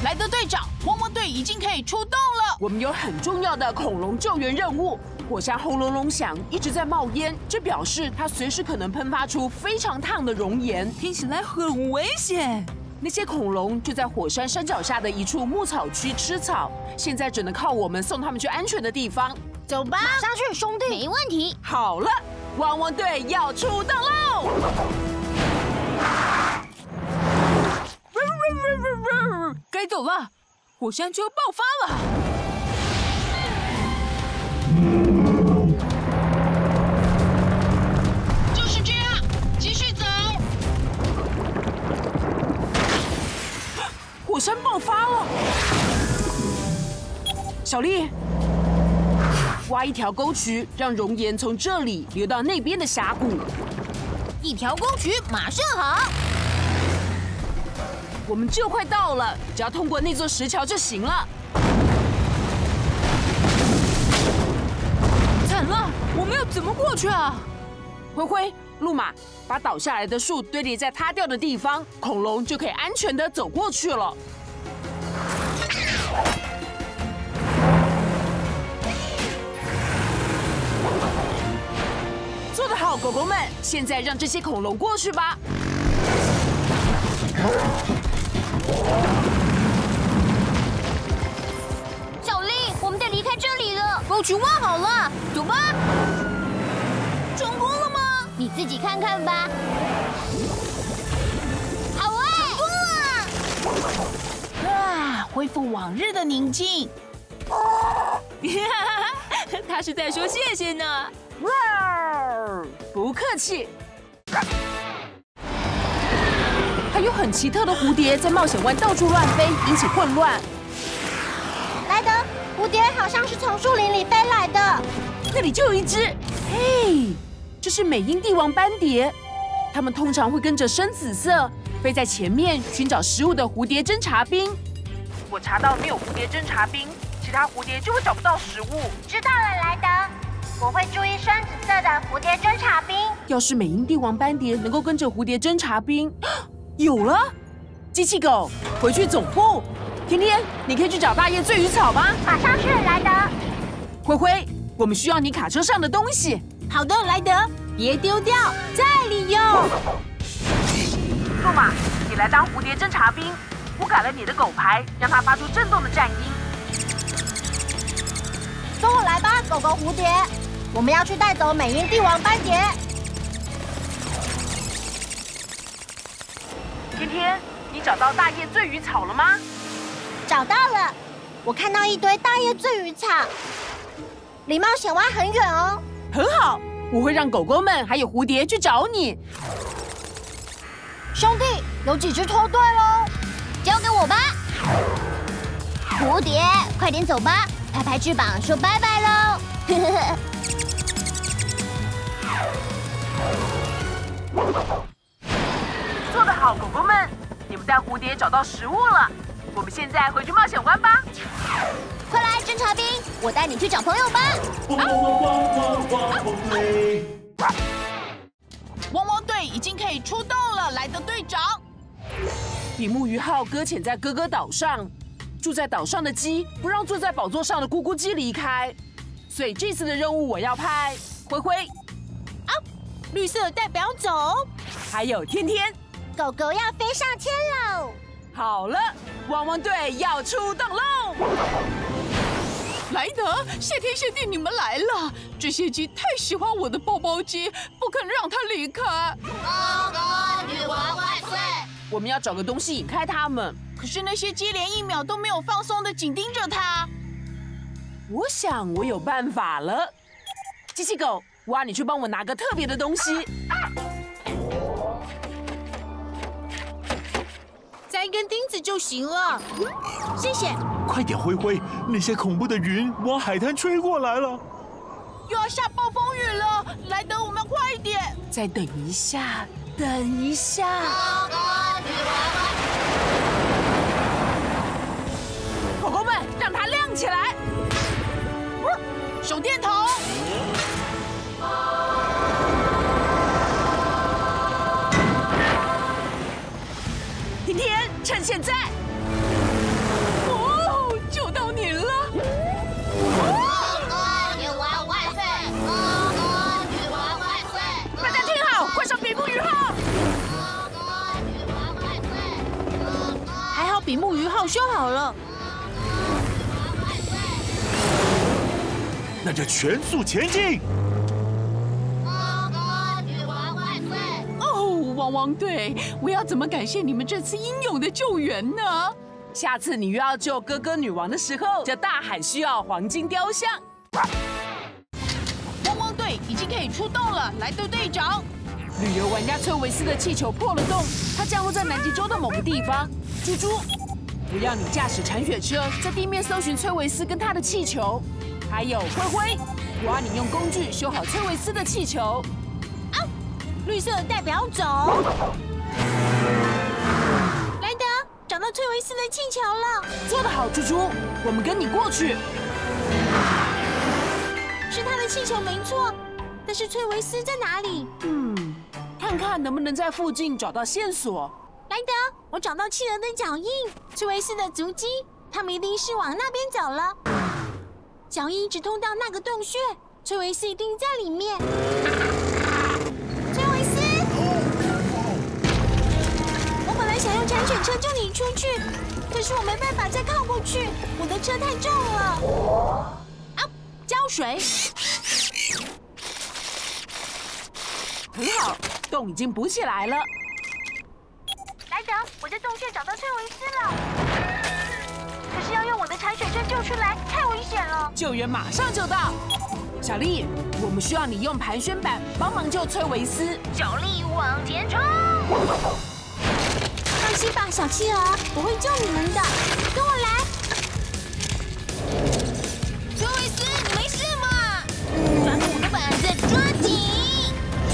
莱德队长，汪汪队已经可以出动了。 我们有很重要的恐龙救援任务。火山轰隆隆响，一直在冒烟，这表示它随时可能喷发出非常烫的熔岩， 听起来很危险。 那些恐龙就在火山山脚下的一处牧草区吃草，现在只能靠我们送他们去安全的地方。 走吧， 马上去，兄弟。 没问题。 好了，汪汪队要出动喽！ 该走了，火山就要爆发了。 就是这样，继续走。 火山爆发了，小丽，挖一条沟渠，让熔岩从这里流到那边的峡谷。 一条沟渠马上好。 我们就快到了，只要通过那座石桥就行了。 惨了，我们要怎么过去啊？ 灰灰、路马，把倒下来的树堆叠在塌掉的地方，恐龙就可以安全的走过去了。做得好，狗狗们！现在让这些恐龙过去吧。 小丽，我们得离开这里了。沟渠挖好了，走吧。成功了吗？你自己看看吧。好啊！成功了！ 啊，恢复往日的宁静。 他是在说谢谢呢。 不客气。还有很奇特的蝴蝶在冒险湾到处乱飞，引起混乱。 莱德，蝴蝶好像是从树林里飞来的。 那里就有一只，嘿，这是美英帝王斑蝶。它们通常会跟着深紫色飞在前面寻找食物的蝴蝶侦察兵。我查到没有蝴蝶侦察兵，其他蝴蝶就会找不到食物。 知道了，莱德，我会注意深紫色的蝴蝶侦察兵。 要是美英帝王斑蝶能够跟着蝴蝶侦察兵，有了！机器狗，回去总部。天天，你可以去找大叶醉鱼草吗？ 马上去，莱德。 灰灰，我们需要你卡车上的东西。 好的，莱德，别丢掉，再利用。 路马，你来当蝴蝶侦察兵。我改了你的狗牌，让它发出震动的战音。 跟我来吧，狗狗蝴蝶。我们要去带走美英帝王斑蝶。 天天，你找到大叶醉鱼草了吗？ 找到了，我看到一堆大叶醉鱼草，离冒险湾很远哦。 很好，我会让狗狗们还有蝴蝶去找你。 兄弟，有几只脱队喽？ 交给我吧。蝴蝶，快点走吧，拍拍翅膀说拜拜喽。 做得好，狗狗们！你们带蝴蝶找到食物了。我们现在回去冒险湾吧。 快来，侦察兵，我带你去找朋友吧。 汪汪队已经可以出动了，莱德队长。 比目鱼号搁浅在哥哥岛上，住在岛上的鸡不让坐在宝座上的咕咕鸡离开，所以这次的任务我要派灰灰， 绿色代表走。 还有天天。 狗狗要飞上天喽！ 好了，汪汪队要出动喽！ 莱德，谢天谢地，你们来了！这些鸡太喜欢我的包包鸡，不肯让它离开。 狗狗女王万岁！ 我们要找个东西引开它们。 可是那些鸡连一秒都没有放松的紧盯着它。 我想我有办法了。机器狗，哇，你去帮我拿个特别的东西。 再一根钉子就行了。谢谢。 快点，灰灰，那些恐怖的云往海滩吹过来了。 又要下暴风雨了，莱德，我们要快一点。 再等一下，等一下。狗狗们，让它亮起来！ 手电筒。 天天，趁现在。 比目鱼号修好了。 那就全速前进！ 哦，汪汪队，我要怎么感谢你们这次英勇的救援呢？ 下次你又要救哥哥女王的时候，就大喊需要黄金雕像。 汪汪队已经可以出动了，莱德队长。 旅游玩家崔维斯的气球破了洞，它降落在南极洲的某个地方。猪猪，我要你驾驶铲雪车在地面搜寻崔维斯跟他的气球。还有灰灰，我要你用工具修好崔维斯的气球。 绿色代表走。莱德，找到崔维斯的气球了。 做得好，猪猪，我们跟你过去。 是他的气球没错，但是崔维斯在哪里？ 看看能不能在附近找到线索。 莱德，我找到企鹅的脚印，崔维斯的足迹，他们一定是往那边走了。脚印一直通到那个洞穴，崔维斯一定在里面。崔维斯，我本来想用铲雪车救你出去，可是我没办法再靠过去，我的车太重了。 浇水，很好，洞已经补起来了。 莱德，我在洞穴找到崔维斯了，可是要用我的铲雪车救出来，太危险了。 救援马上就到。小丽，我们需要你用盘旋板帮忙救崔维斯。 小丽往前冲！ 放心吧，小企鹅，我会救你们的，跟我来。 崔维斯，你没事吗？抓住我的板子，抓紧！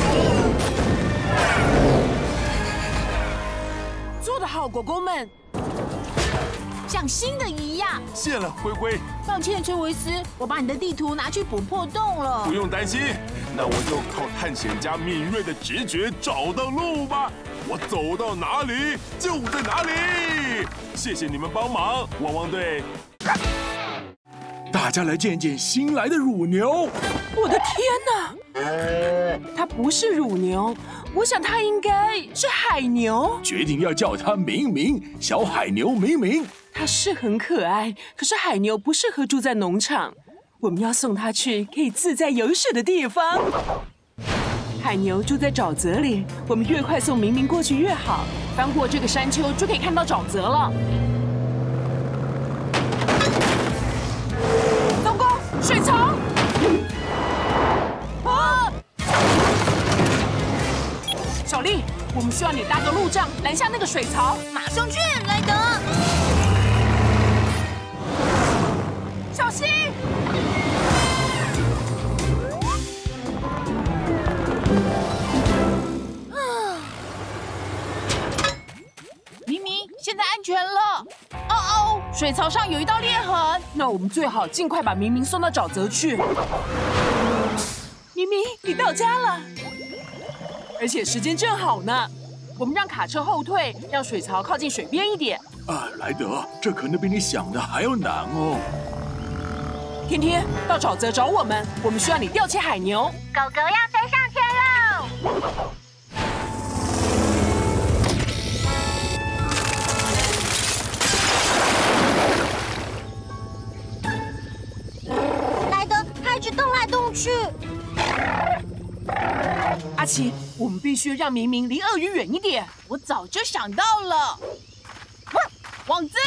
做得好，狗狗们。 像新的一样。 谢了，灰灰。 抱歉，崔维斯，我把你的地图拿去补破洞了。 不用担心，那我就靠探险家敏锐的直觉找到路吧。我走到哪里就在哪里。谢谢你们帮忙，汪汪队。大家来见见新来的乳牛。 我的天哪！它不是乳牛，我想它应该是海牛。 决定要叫它明明，小海牛明明。 它是很可爱，可是海牛不适合住在农场。我们要送它去可以自在游水的地方。海牛住在沼泽里，我们越快送明明过去越好。翻过这个山丘就可以看到沼泽了。东宫，水槽！啊！小丽，我们需要你搭个路障拦下那个水槽。 马上去，莱德！ 小心！ 明明，现在安全了。哦，水槽上有一道裂痕。 那我们最好尽快把明明送到沼泽去。明明，你到家了，而且时间正好呢。我们让卡车后退，让水槽靠近水边一点。 莱德，这可能比你想的还要难哦。 天天到沼泽找我们需要你吊起海牛。 狗狗要飞上天喽！莱德，它一直动来动去。 阿奇，我们必须让明明离鳄鱼远一点。 我早就想到了，网子。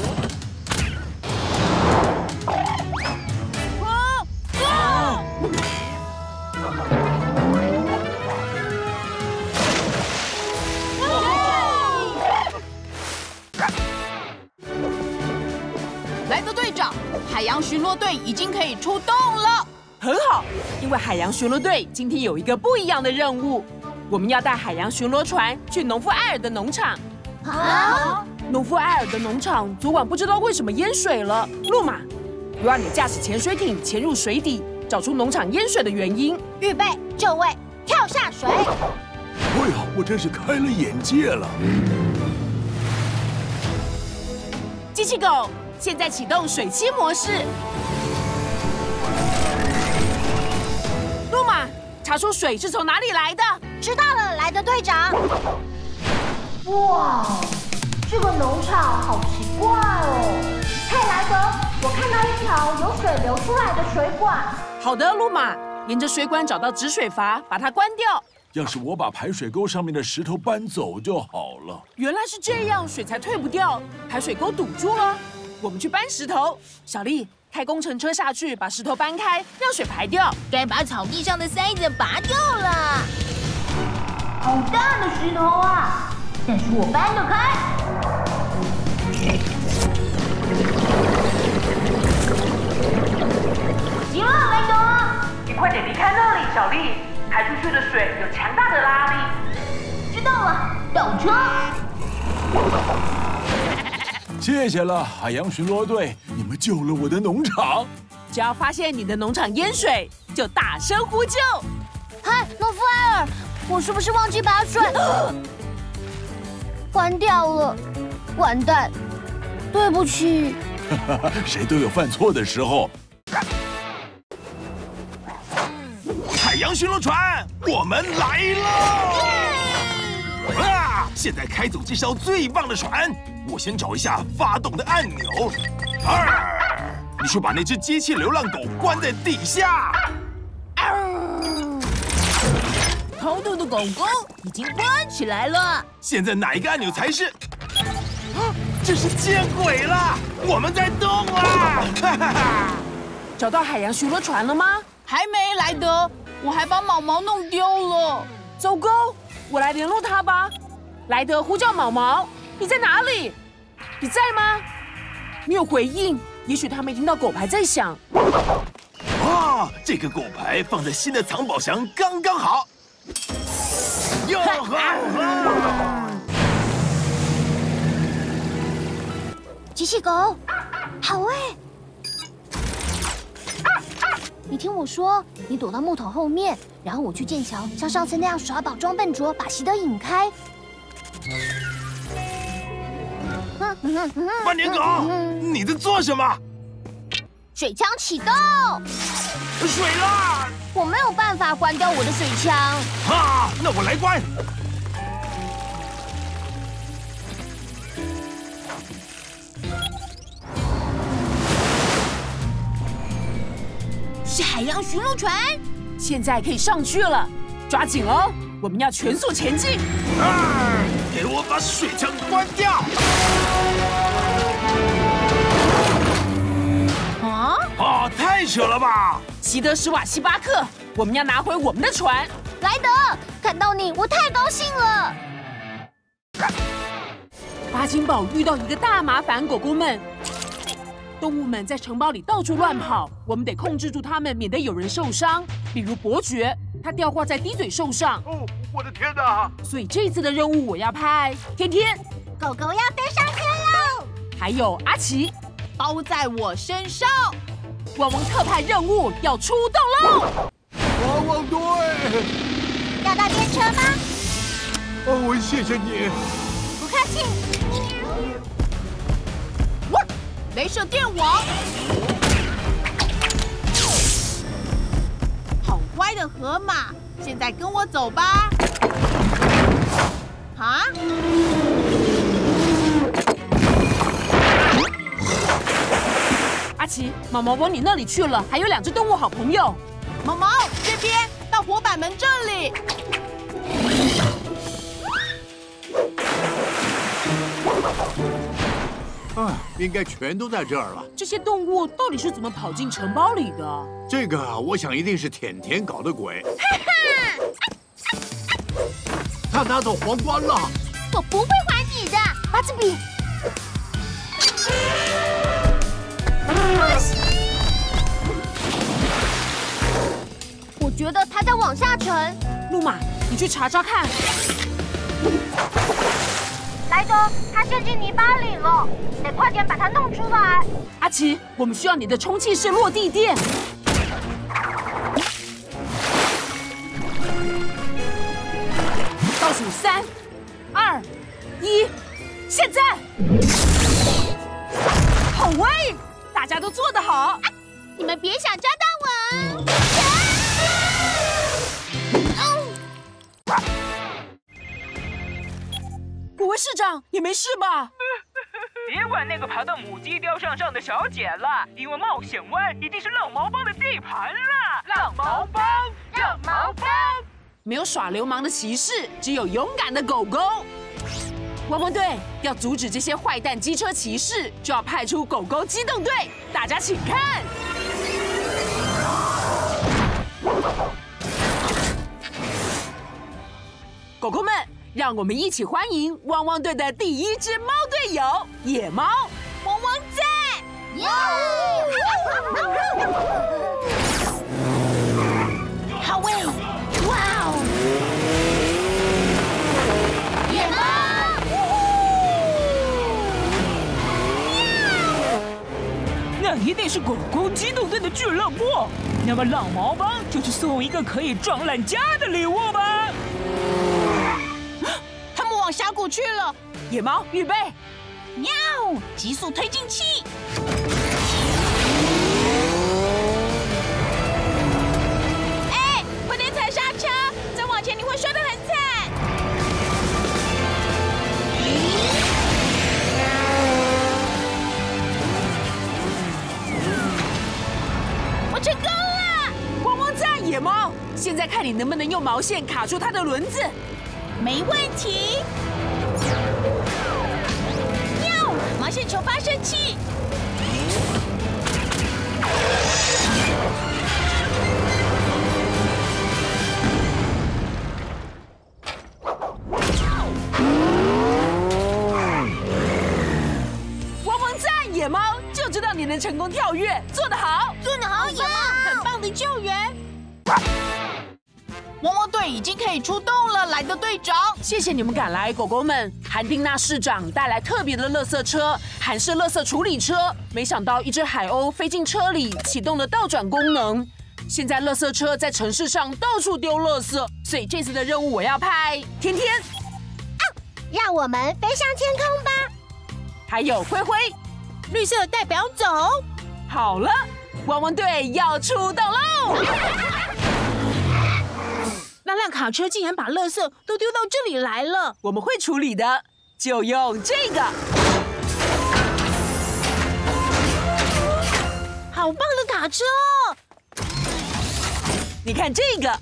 莱德队长，海洋巡逻队已经可以出动了。 很好，因为海洋巡逻队今天有一个不一样的任务，我们要带海洋巡逻船去农夫艾尔的农场。 啊！ 农夫艾尔的农场昨晚不知道为什么淹水了。路马，我要你驾驶潜水艇潜入水底，找出农场淹水的原因。 预备，就位，跳下水。 哎呀，我真是开了眼界了。 机器狗，现在启动水栖模式。路马，查出水是从哪里来的。 知道了，莱德队长。哇，这个农场好找有水流出来的水管。 好的，路马，沿着水管找到止水阀，把它关掉。 要是我把排水沟上面的石头搬走就好了。 原来是这样，水才退不掉，排水沟堵住了。我们去搬石头。小丽，开工程车下去，把石头搬开，让水排掉。 该把草地上的塞子拔掉了。好大的石头啊！但是我搬得开。行了，莱德， 你快点离开那里，小丽。排出去的水有强大的拉力。 知道了，倒车。 谢谢了，海洋巡逻队，你们救了我的农场。 只要发现你的农场淹水，就大声呼救。 嗨，诺夫埃尔，我是不是忘记把水关掉了？完蛋，对不起。 谁都有犯错的时候。海洋巡逻船，我们来了！啊！现在开走这艘最棒的船，我先找一下发动的按钮。你去把那只机器流浪狗关在底下。 偷渡的狗狗已经关起来了。 现在哪一个按钮才是？这是见鬼了！我们在动啊！哈哈哈！ 找到海洋巡逻船了吗？ 还没来得，我还把毛毛弄丢了。 糟糕，我来联络他吧。莱德呼叫毛毛，你在哪里？你在吗？没有回应，也许他没听到狗牌在响。 啊，这个狗牌放在新的藏宝箱刚刚好。哟呵！ 机器狗，好哎！你听我说，你躲到木头后面，然后我去剑桥，像上次那样耍宝装笨拙，把席德引开。 斑点狗，你在做什么？ 水枪启动！ 水啦！ 我没有办法关掉我的水枪。 啊，那我来关。 是海洋巡逻船， 现在可以上去了，抓紧哦！我们要全速前进。 给我把水枪关掉！啊，太扯了吧！ 席德史瓦西巴克，我们要拿回我们的船。 莱德，看到你，我太高兴了。 巴金堡遇到一个大麻烦，狗狗们。动物们在城堡里到处乱跑，我们得控制住它们，免得有人受伤。比如伯爵，他吊挂在低嘴兽上。 哦，我的天哪！ 所以这次的任务我要派天天， 狗狗要飞上天喽！ 还有阿奇， 包在我身上。 汪汪特派任务要出动喽！ 汪汪队， 要搭电车吗？ 哦，我谢谢你。 不客气。 雷射电网，好乖的河马，现在跟我走吧。啊！ 阿奇，毛毛往你那里去了，还有2只动物好朋友。 毛毛这边，到火板门这里。 啊，应该全都在这儿了。 这些动物到底是怎么跑进城堡里的？ 这个我想一定是甜甜搞的鬼。他拿走皇冠了。 我不会还你的，巴兹比。可惜。我觉得他在往下沉。 路马，你去查查看。 莱德，他陷进泥巴里了，得快点把它弄出来。 阿奇，我们需要你的充气式落地垫。倒数3、2、1，现在！好喂，大家都做得好。 你们别想抓到我！ 古威市长，你没事吧？ 别管那个爬到母鸡雕像上的小姐了，因为冒险湾已经是浪毛帮的地盘了。浪毛帮，浪毛帮。 没有耍流氓的骑士，只有勇敢的狗狗。汪汪队要阻止这些坏蛋机车骑士，就要派出狗狗机动队。大家请看。狗狗们，让我们一起欢迎汪汪队的第一只猫队友——野猫。 汪汪在！好喂！哇哦！野猫！ 那一定是狗狗机动队的俱乐部。那么浪毛帮就去送一个可以撞烂家的礼物吧。 他们往峡谷去了。 野猫预备， 喵！急速推进器。哎，快点踩刹车！再往前你会摔得很惨。我成功了！ 汪汪在，野猫。现在看你能不能用毛线卡住它的轮子。 没问题。喵！毛线球发射器。 汪汪在，野猫，就知道你能成功跳跃，做得好， 做得好，野猫，很棒的救援。汪汪队已经可以出动了，莱德队长。 谢谢你们赶来，狗狗们。韩丁娜市长带来特别的垃圾车——韩式垃圾处理车。没想到一只海鸥飞进车里，启动了倒转功能。现在垃圾车在城市上到处丢垃圾，所以这次的任务我要派天天， 让我们飞上天空吧！ 还有灰灰。 绿色代表走。 好了，汪汪队要出动喽！ 那辆卡车竟然把垃圾都丢到这里来了。 我们会处理的，就用这个。 好棒的卡车哦！ 你看这个，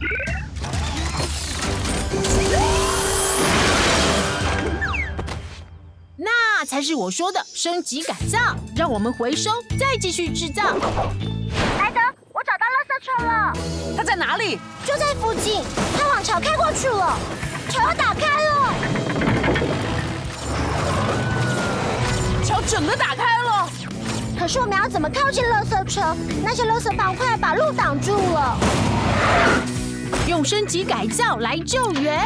那才是我说的升级改造，让我们回收，再继续制造。 莱德，我找到垃圾车了， 它在哪里？ 就在附近，它往桥开过去了，桥要打开了。 桥整个打开了。 可是我们要怎么靠近垃圾车？那些垃圾方块把路挡住了。 用升级改造来救援。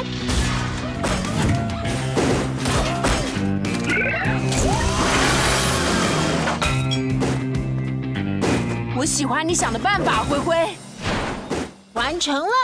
我喜欢你想的办法，灰灰。 完成了。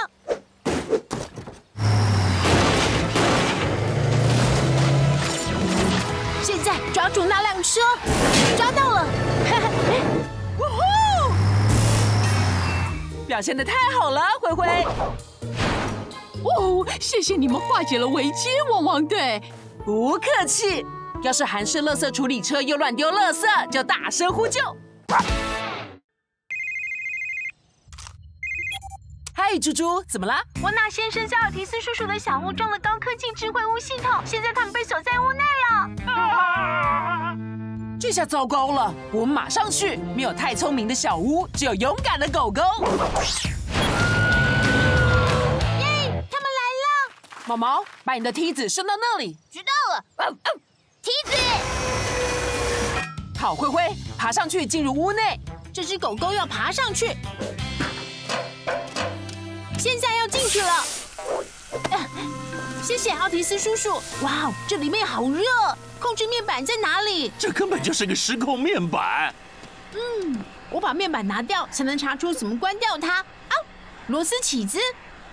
现在抓住那辆车，抓到了！ 呜呼！表现得太好了，灰灰。 哦，谢谢你们化解了危机，汪汪队。 不客气。要是韩式垃圾处理车又乱丢垃圾，就大声呼救。嗨，猪猪，怎么了？ 温纳先生、加尔提斯叔叔的小屋装了高科技智慧屋系统，现在他们被锁在屋内了。 这下糟糕了，我们马上去。没有太聪明的小屋，只有勇敢的狗狗。 耶，他们来了！ 毛毛，把你的梯子升到那里。 知道了。梯子。 好，灰灰，爬上去进入屋内。 这只狗狗要爬上去。现在要进去了，谢谢奥提斯叔叔。哇哦，这里面好热，控制面板在哪里？ 这根本就是个失控面板。 我把面板拿掉，才能查出怎么关掉它。啊，螺丝起子。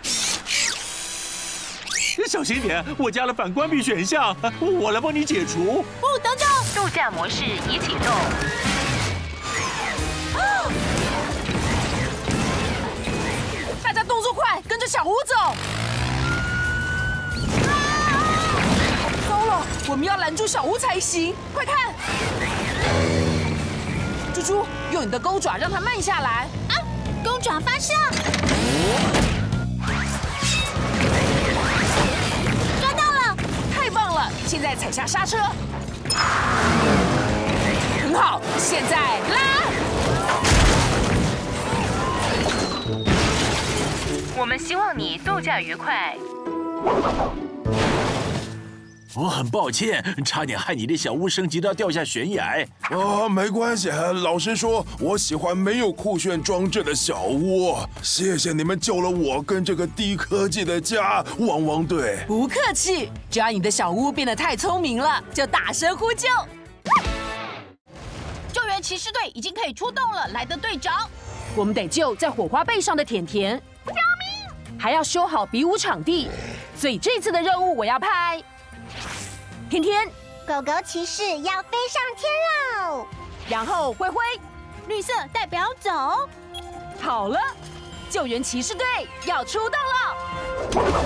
小心点，我加了反关闭选项，我来帮你解除。 哦，等等， 度假模式已启动。 大家动作快，跟着小屋走。糟了， 我们要拦住小屋才行。快看，猪猪，用你的钩爪让它慢下来。 啊！钩爪发射，抓到了！ 太棒了！现在踩下刹车，很好。现在拉。 我们希望你度假愉快。 我很抱歉，差点害你的小屋升级到掉下悬崖。 没关系。老实说，我喜欢没有酷炫装置的小屋。谢谢你们救了我跟这个低科技的家，汪汪队。 不客气，只要你的小屋变得太聪明了，就大声呼救。 救援骑士队已经可以出动了，莱德队长。 我们得救在火花背上的甜甜，救命！还要修好比武场地，所以这次的任务我要派甜甜， 狗狗骑士要飞上天喽！ 然后灰灰， 绿色代表走。 好了，救援骑士队要出动了。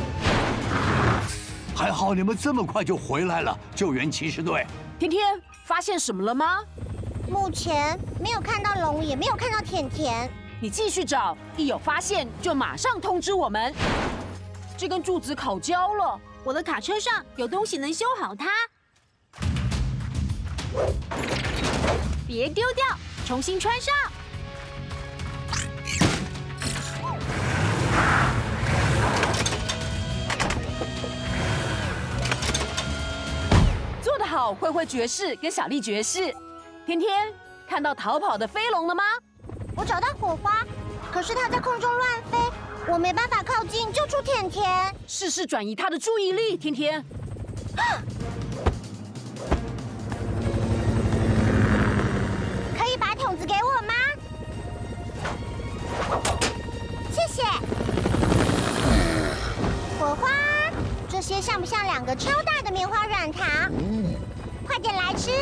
还好你们这么快就回来了，救援骑士队。 甜甜，发现什么了吗？ 目前没有看到龙，也没有看到甜甜。 你继续找，一有发现就马上通知我们。这根柱子烤焦了， 我的卡车上有东西能修好它。别丢掉，重新穿上。 做得好，灰灰爵士跟小丽爵士。甜甜，看到逃跑的飞龙了吗？ 我找到火花，可是它在空中乱飞，我没办法靠近救出甜甜。 试试转移它的注意力，甜甜。 可以把筒子给我吗？谢谢。火花，这些像不像2个超大的棉花软糖？快点来吃。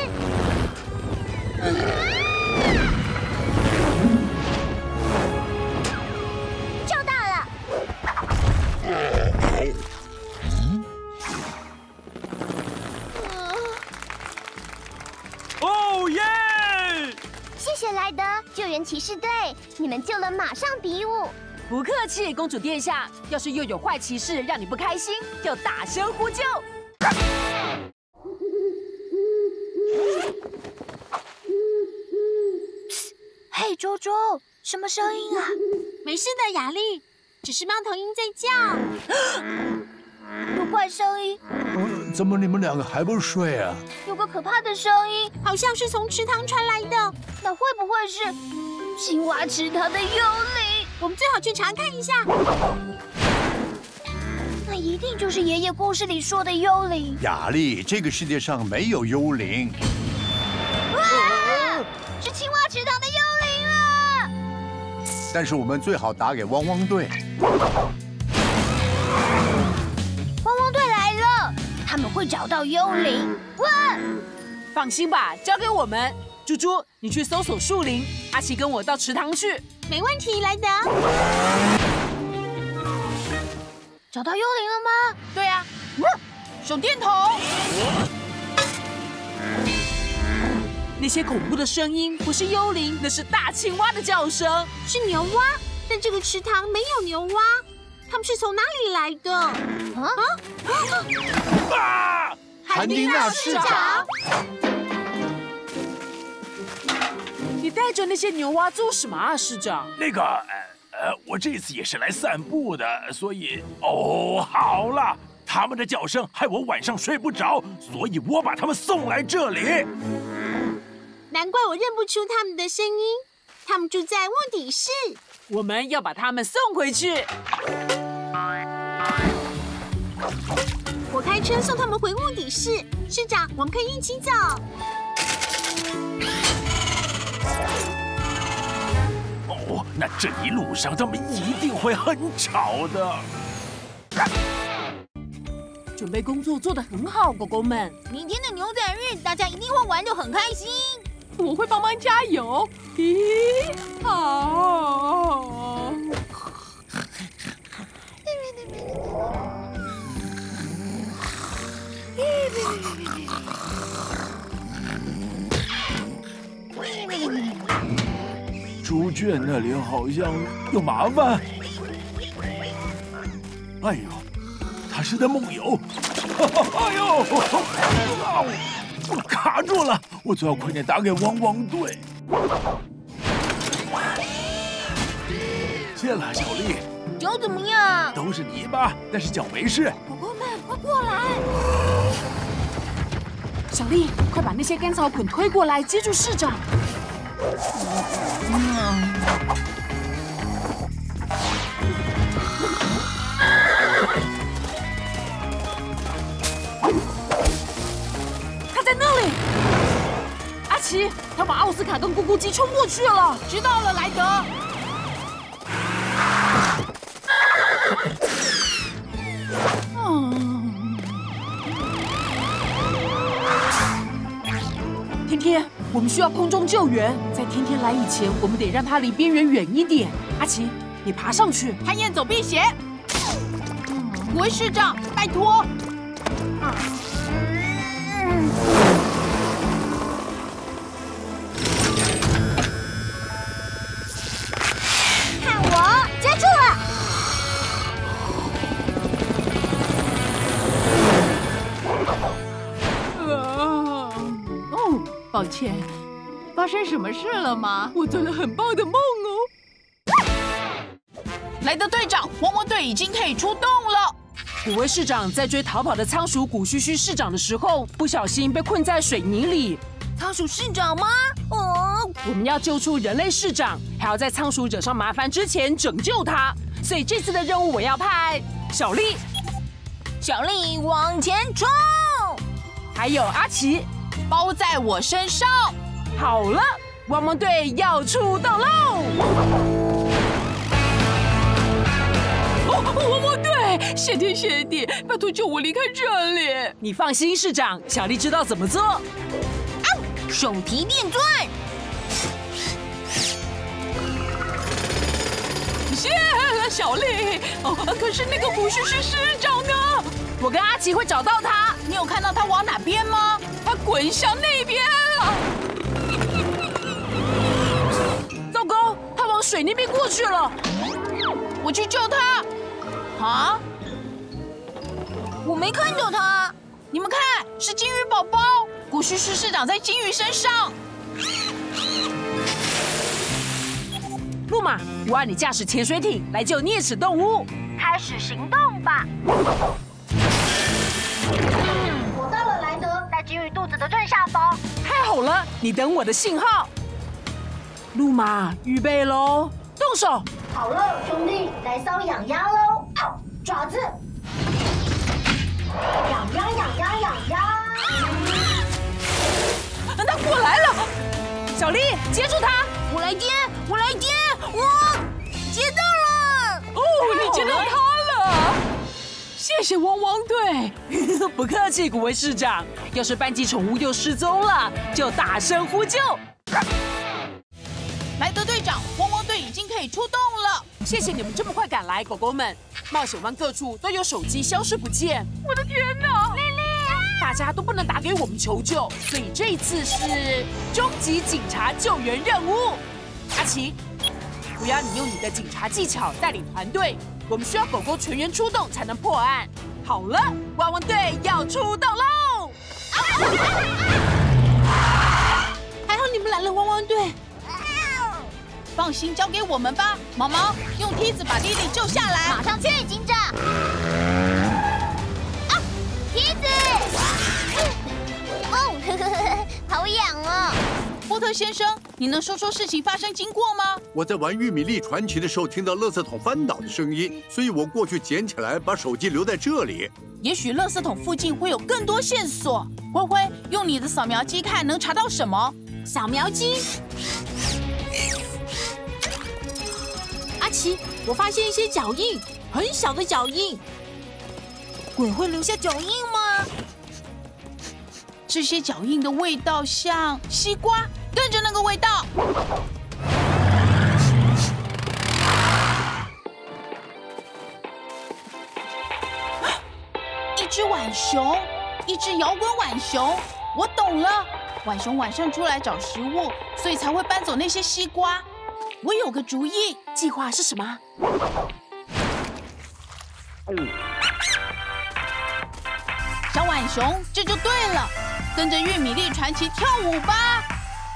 就到了。 哦耶！ 谢谢莱德救援骑士队，你们救了马上比武。 不客气，公主殿下。要是又有坏骑士让你不开心，就大声呼救。 嘿，猪猪，什么声音啊？ 没事的，雅丽，只是猫头鹰在叫。 有怪声音， 怎么你们2个还不睡啊？ 有个可怕的声音， 好像是从池塘传来的。 那会不会是青蛙池塘的幽灵？ 我们最好去查看一下。 那一定就是爷爷故事里说的幽灵。 雅丽，这个世界上没有幽灵。 哇！是青蛙池塘的幽灵啊！ 但是我们最好打给汪汪队。 汪汪队来了，他们会找到幽灵。哇！ 放心吧，交给我们。猪猪，你去搜索树林，阿奇跟我到池塘去。 没问题，莱德。 找到幽灵了吗？ 对啊，手电筒。 那些恐怖的声音不是幽灵，那是大青蛙的叫声。 是牛蛙，但这个池塘没有牛蛙，它们是从哪里来的？ 啊！韩丁娜市长， 你带着那些牛蛙做什么啊，市长？ 我这次也是来散步的，所以好了，他们的叫声害我晚上睡不着，所以我把他们送来这里。 难怪我认不出他们的声音，他们住在卧底室。 我们要把他们送回去。 我开车送他们回卧底室。市长，我们可以一起走。 那这一路上他们一定会很吵的。 准备工作做得很好，狗狗们。 明天的牛仔日，大家一定会玩得很开心。 我会帮忙加油。咦，好。 猪圈那里好像有麻烦。哎呦，他是在梦游。哎呦，我卡住了，我最好快点打给汪汪队。谢了，小丽。 脚怎么样？ 都是泥巴，但是脚没事。 狗狗们，快过来！ 小丽，快把那些干草捆推过来，接住市长。他在那里。阿奇，他把奥斯卡跟咕咕鸡冲过去了。 知道了，莱德。 天天，我们需要空中救援。在天天来以前，我们得让他离边缘远一点。阿奇，你爬上去。 攀岩走避险。古威市长，拜托。 看我接住了！ 抱歉，发生什么事了吗？我做了很棒的梦哦。莱德队长，汪汪队已经可以出动了。 古威市长在追逃跑的仓鼠古须须市长的时候，不小心被困在水泥里。 仓鼠市长吗？ 我们要救出人类市长，还要在仓鼠惹上麻烦之前拯救他。所以这次的任务我要派小丽， 小丽往前冲， 还有阿奇。 包在我身上。 好了，汪汪队要出动喽！ 汪汪队，谢天谢地，拜托救我离开这里。 你放心，市长，小丽知道怎么做。 手提电钻。 谢了，小丽。可是那个古须须市长呢？ 我跟阿奇会找到他。 你有看到他往哪边吗？他滚向那边了。 糟糕，他往水那边过去了。 我去救他。啊？ 我没看到他。 你们看，是金鱼宝宝。古须须市长在金鱼身上。 路马，我要你驾驶潜水艇来救啮齿动物。 开始行动吧。我到了，莱德，在金鱼肚子的正下方。 太好了，你等我的信号。路马，预备喽，动手。 好了，兄弟，来搔痒痒喽！爪子，痒痒痒痒痒痒。 他过来了， 小丽，接住他！ 我来接，我来接，我接到了！ 哦，你接到他了，谢谢汪汪队。 不客气，古威市长。要是班级宠物又失踪了，就大声呼救。 莱德队长，汪汪队已经可以出动了。 谢谢你们这么快赶来，狗狗们。冒险湾各处都有手机消失不见。 我的天哪！ 丽丽，大家都不能打给我们求救，所以这一次是终极警察救援任务。阿奇，我要你用你的警察技巧带领团队，我们需要狗狗全员出动才能破案。好了，汪汪队要出动喽！ 还好你们来了，汪汪队。放心，交给我们吧。毛毛，用梯子把莉莉救下来。 马上去，警长。啊，梯子！哦，好痒哦。 波特先生，你能说说事情发生经过吗？ 我在玩玉米粒传奇的时候听到垃圾桶翻倒的声音，所以我过去捡起来，把手机留在这里。 也许垃圾桶附近会有更多线索。灰灰，用你的扫描机看能查到什么？ 扫描机。阿奇，我发现一些脚印，很小的脚印。 鬼会留下脚印吗？ 这些脚印的味道像西瓜，跟着那个味道。一只浣熊， 一只摇滚浣熊。我懂了，浣熊晚上出来找食物，所以才会搬走那些西瓜。我有个主意， 计划是什么？ 小浣熊，这就对了，跟着玉米粒传奇跳舞吧！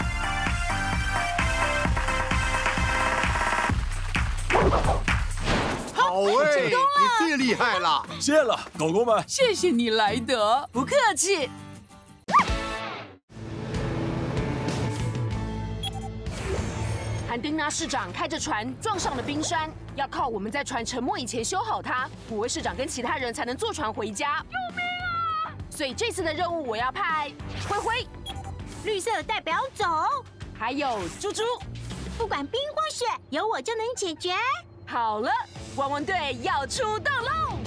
好哎，你最厉害了！ 谢了，狗狗们。 谢谢你，莱德，不客气。韩丁娜市长开着船撞上了冰山，要靠我们在船沉没以前修好它，古威市长跟其他人才能坐船回家。救命啊！所以这次的任务我要派灰灰、 绿色代表走， 还有猪猪。 不管冰或雪，有我就能解决。 好了，汪汪队要出动喽！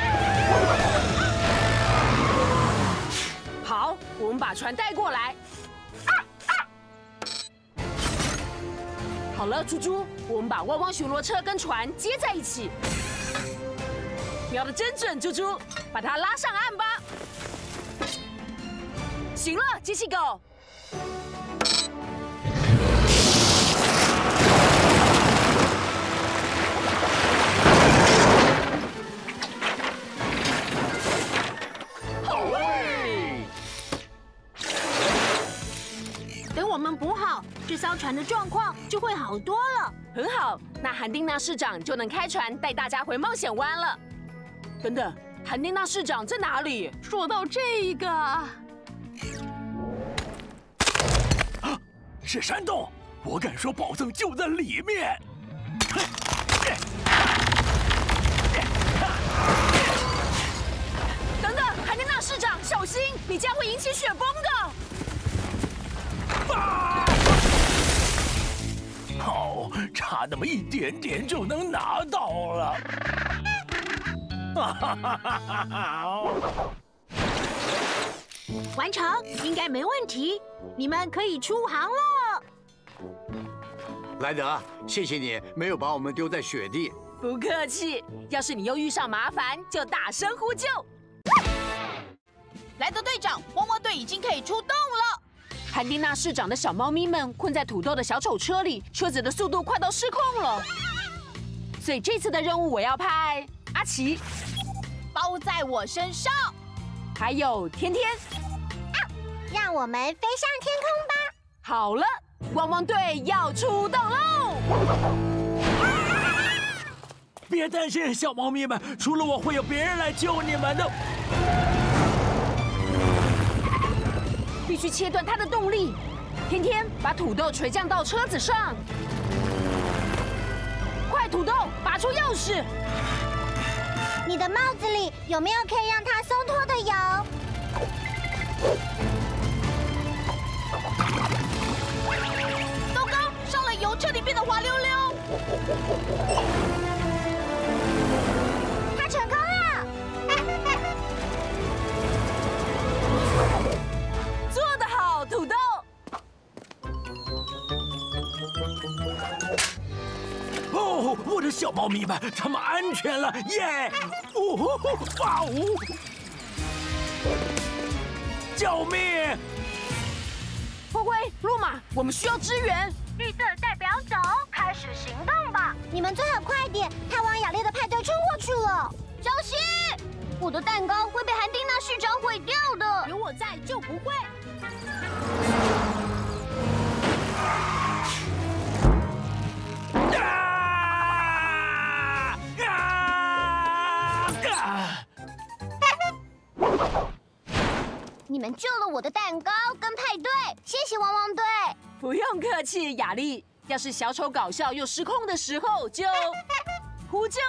好，我们把船带过来。好了，猪猪，我们把汪汪巡逻车跟船接在一起。瞄得真准，猪猪，把它拉上岸吧。行了，机器狗。 好嘞！ 等我们补好，这艘船的状况就会好多了。 很好，那韩丁娜市长就能开船带大家回冒险湾了。等等，韩丁娜市长在哪里？ 说到这个， 是山洞，我敢说宝藏就在里面。 等等，韩丁娜市长，小心，你这样会引起雪崩的。 好，差那么一点点就能拿到了。 完成，应该没问题。你们可以出航了。 莱德，谢谢你没有把我们丢在雪地。 不客气，要是你又遇上麻烦，就大声呼救。 莱德队长，汪汪队已经可以出动了。 韩丁娜市长的小猫咪们困在土豆的小丑车里，车子的速度快到失控了。所以这次的任务我要派阿奇， 包在我身上， 还有天天。 让我们飞上天空吧！ 好了，汪汪队要出动喽！ 别担心，小猫咪们，除了我，会有别人来救你们的。 必须切断它的动力。天天把土豆垂降到车子上。快，土豆，拔出钥匙。 你的帽子里有没有可以让它松脱的油？ 糟糕，上了油，彻底变得滑溜溜。 它成功了！ 做得好，土豆。 哦，我的小猫咪们，它们安全了，耶！哦，哇哦！救命！ 灰灰、路马，我们需要支援。 绿色代表走，开始行动吧！你们最好快点，太王雅烈的派对冲过去了。 小心，我的蛋糕会被韩丁娜市长毁掉的。 有我在就不会。 你们救了我的蛋糕跟派对，谢谢汪汪队。 不用客气，雅丽。要是小丑搞笑又失控的时候，就呼救。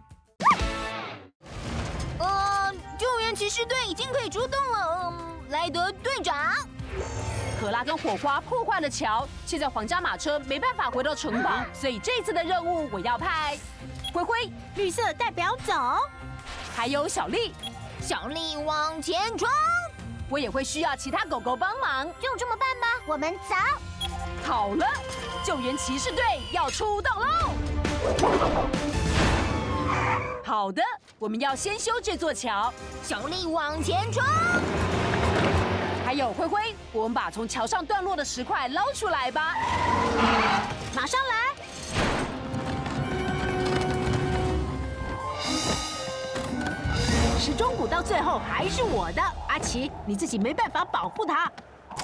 救援骑士队已经可以出动了。莱德队长， 可拉跟火花破坏了桥，现在皇家马车没办法回到城堡，所以这次的任务我要派灰灰， 绿色代表走， 还有小丽。 小丽往前冲。 我也会需要其他狗狗帮忙， 就这么办吧，我们走。 好了，救援骑士队要出动喽！好的， 我们要先修这座桥。 小丽往前冲！ 还有灰灰，我们把从桥上断落的石块捞出来吧。 马上来！时钟鼓到最后还是我的，阿奇，你自己没办法保护它。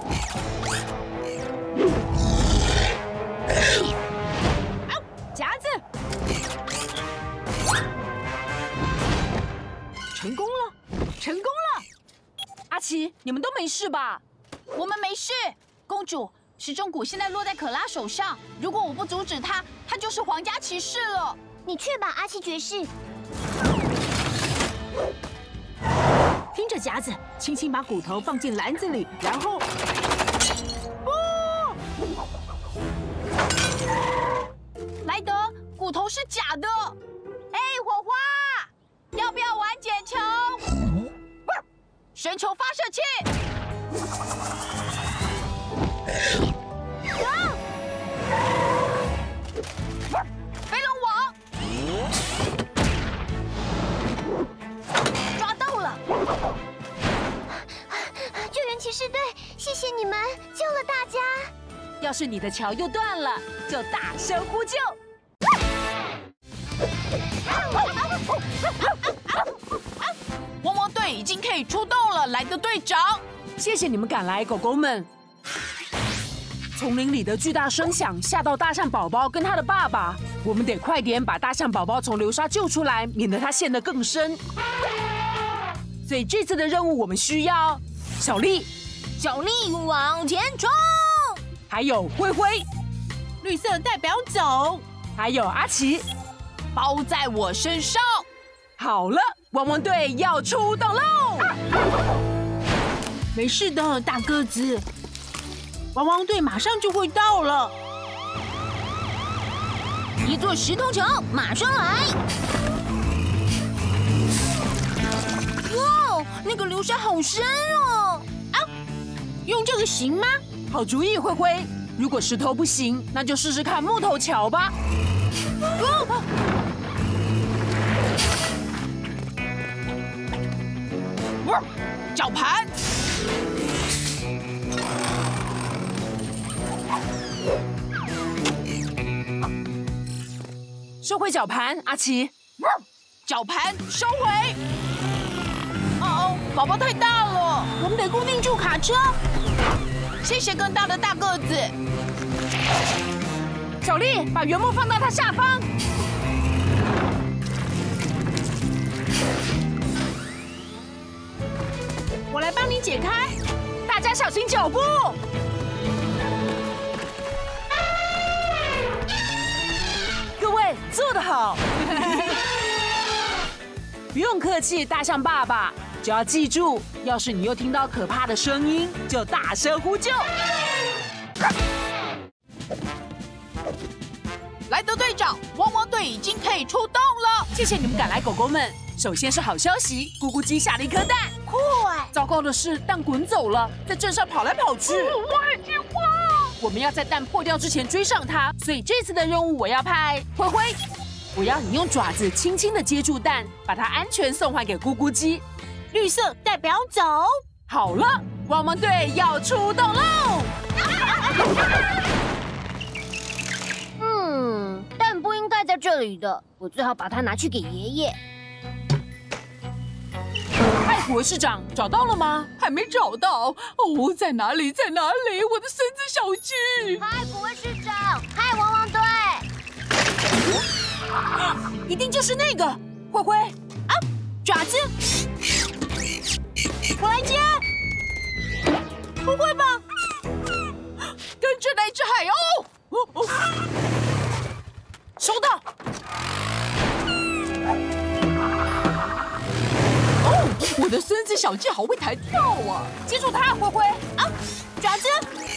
夹子，成功了，成功了！ 阿奇，你们都没事吧？ 我们没事。公主，时钟鼓现在落在可拉手上，如果我不阻止他，他就是皇家骑士了。 你去吧，阿奇爵士。 听着夹子，轻轻把骨头放进篮子里，然后， 莱德，骨头是假的。哎，火花，要不要玩捡球？神球发射器。飞龙网。抓到了！ 救援骑士队，谢谢你们救了大家。 要是你的桥又断了，就大声呼救。 汪汪队已经可以出动了，莱德队长。 谢谢你们赶来，狗狗们。丛林里的巨大声响吓到大象宝宝跟他的爸爸，我们得快点把大象宝宝从流沙救出来，免得他陷得更深。所以这次的任务我们需要小丽， 小丽往前冲， 还有灰灰， 绿色代表走， 还有阿奇， 包在我身上。 好了，汪汪队要出动喽！ 没事的，大个子。汪汪队马上就会到了。 一座石头桥马上来。哇，那个流沙好深哦！ 啊，用这个行吗？ 好主意，灰灰。如果石头不行，那就试试看木头桥吧。 绞盘。 收回绞盘，阿奇。 绞盘收回。哦，宝宝太大了， 我们得固定住卡车。 谢谢更大的大个子。 小丽，把原木放到它下方。 我来帮你解开， 大家小心脚步。各位做得好，不用客气，大象爸爸。只要记住，要是你又听到可怕的声音，就大声呼救。 莱德队长，汪汪队已经可以出动了。 谢谢你们赶来，狗狗们。首先是好消息，咕咕鸡下了一颗蛋。 快！ 糟糕的是，蛋滚走了，在镇上跑来跑去。 我很惊慌。 我们要在蛋破掉之前追上它，所以这次的任务我要派灰灰。我要你用爪子轻轻地接住蛋，把它安全送还给咕咕鸡。 绿色代表走。 好了，汪汪队要出动喽！ 蛋不应该在这里的，我最好把它拿去给爷爷。 艾普市长找到了吗？ 还没找到。哦，在哪里？在哪里？我的孙子小鸡！ 嗨，古威市长！嗨，汪汪队！ 一定就是那个灰灰啊！ 爪子，我来接。不会吧？ 跟着那只海鸥。 收到。 哦，我的孙子小鸡好会弹跳啊！ 接住它，灰灰啊！爪子。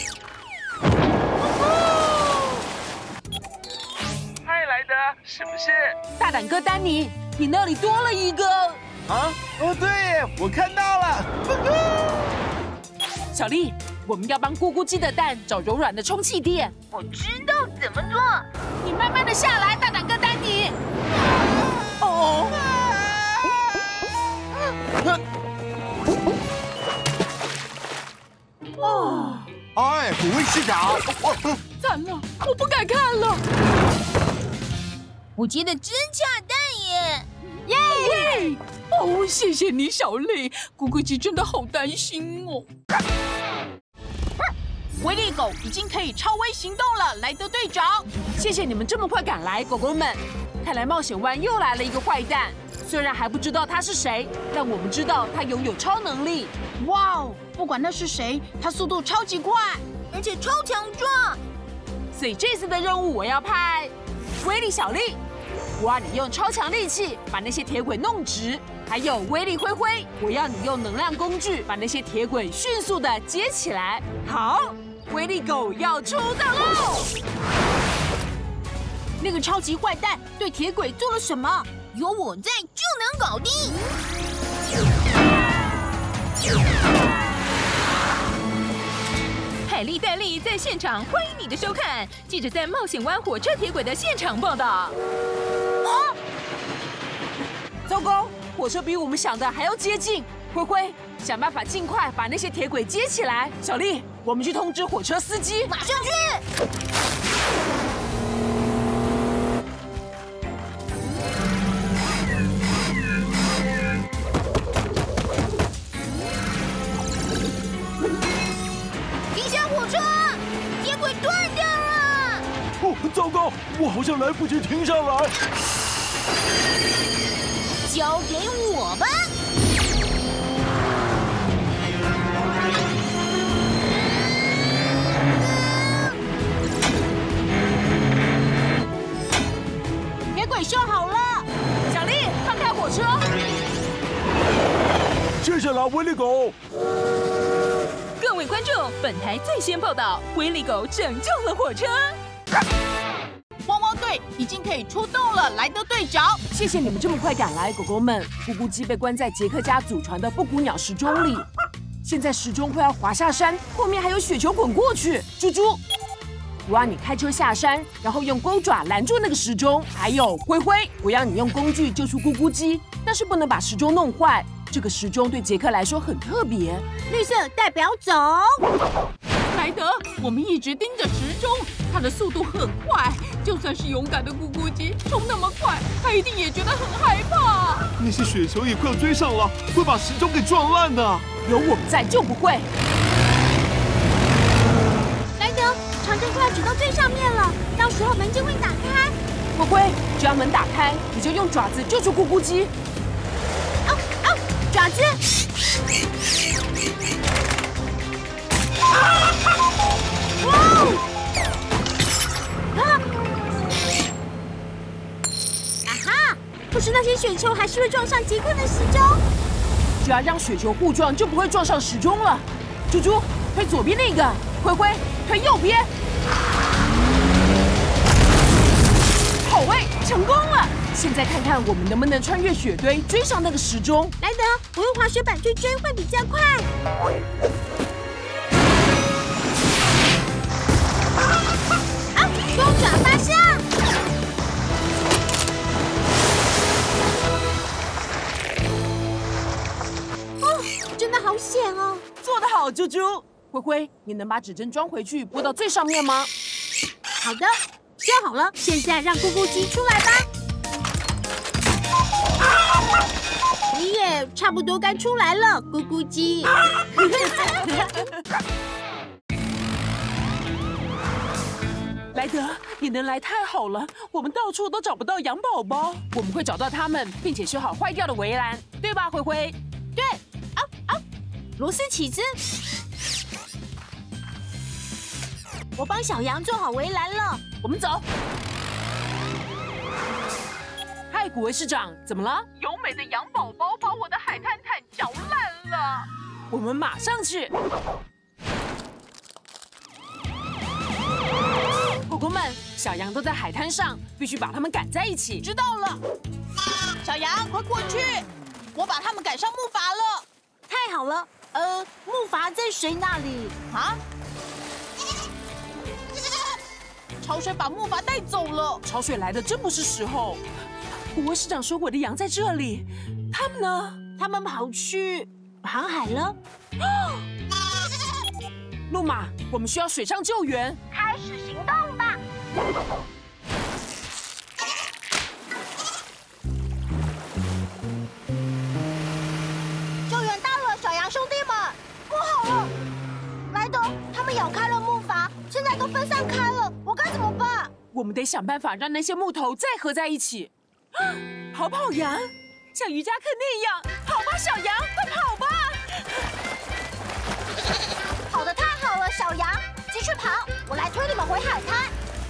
嗨，莱德，是不是？ 大胆哥丹尼，你那里多了一个。 啊？哦，对，我看到了。 小丽，我们要帮咕咕鸡的蛋找柔软的充气垫。 我知道怎么做。 你慢慢的下来，大胆哥丹尼。哦。 哦， 哎，虎威市长， 惨了，我不敢看了。 我接的真恰当耶！ 耶！哦，谢谢你，小丽。咕咕鸡真的好担心哦。威力狗已经可以超威行动了，莱德队长。 谢谢你们这么快赶来，狗狗们。看来冒险湾又来了一个坏蛋，虽然还不知道他是谁，但我们知道他拥有超能力。 哇哦！不管那是谁，他速度超级快， 而且超强壮。 所以这次的任务我要派威力小丽，我要你用超强力气把那些铁轨弄直；还有威力灰灰，我要你用能量工具把那些铁轨迅速的接起来。好，威力狗要出动喽！ 那个超级坏蛋对铁轨做了什么？ 有我在就能搞定。 海莉戴利在现场，欢迎你的收看。记者在冒险湾火车铁轨的现场报道。 糟糕，火车比我们想的还要接近。灰灰，想办法尽快把那些铁轨接起来。小丽，我们去通知火车司机。 马上去！停下火车！铁轨断掉了！ 哦，糟糕，我好像来不及停下来。 交给我吧。 铁轨修好了， 小丽，放开火车！ 接下来，威力狗。 各位观众，本台最先报道，威力狗拯救了火车。 汪汪队已经可以出动了，莱德队长。 谢谢你们这么快赶来，狗狗们。咕咕鸡被关在杰克家祖传的布谷鸟时钟里，现在时钟快要滑下山，后面还有雪球滚过去。猪猪，我要你开车下山，然后用钩爪拦住那个时钟。还有灰灰，我要你用工具救出咕咕鸡，但是不能把时钟弄坏。这个时钟对杰克来说很特别。 绿色代表走。 莱德，我们一直盯着时钟，它的速度很快，就算是勇敢的咕咕鸡，冲那么快，它一定也觉得很害怕。 那些雪球也快要追上了，会把时钟给撞烂的。 有我们在就不会。 莱德，长针快要举到最上面了，到时候门就会打开。 灰灰，只要门打开，你就用爪子救出咕咕鸡。 爪子！哇！啊哈！不是那些雪球还是会撞上杰克的时钟。 只要让雪球互撞，就不会撞上时钟了。猪猪，推左边那个；灰灰，推右边。好位，成功了！现在看看我们能不能穿越雪堆，追上那个时钟。 莱德，我用滑雪板去追会比较快。钩爪发射！哦，真的好险哦！ 做得好，猪猪。灰灰，你能把指针装回去，拨到最上面吗？ 好的，修好了。现在让咕咕鸡出来吧。你也差不多该出来了，咕咕鸡。 莱德，你能来太好了，我们到处都找不到羊宝宝，我们会找到他们，并且修好坏掉的围栏，对吧，灰灰？ 对，螺丝起子。我帮小羊做好围栏了， 我们走。嗨，古威市长，怎么了？ 有美的羊宝宝把我的海滩毯搅烂了。 我们马上去。狗狗们，小羊都在海滩上，必须把它们赶在一起。 知道了，小羊，快过去！我把他们赶上木筏了。 太好了。木筏在谁那里？ 啊？潮水把木筏带走了。 潮水来的真不是时候。古威市长说我的羊在这里，他们呢？ 他们跑去航海了。 路马，我们需要水上救援， 开始行动吧！ 救援到了，小羊兄弟们，不好了！莱德，他们咬开了木筏，现在都分散开了，我该怎么办？ 我们得想办法让那些木头再合在一起。跑跑羊，像瑜伽课那样，跑吧，小羊，快跑吧！ 跑得太好了，小羊，继续跑，我来推你们回海滩。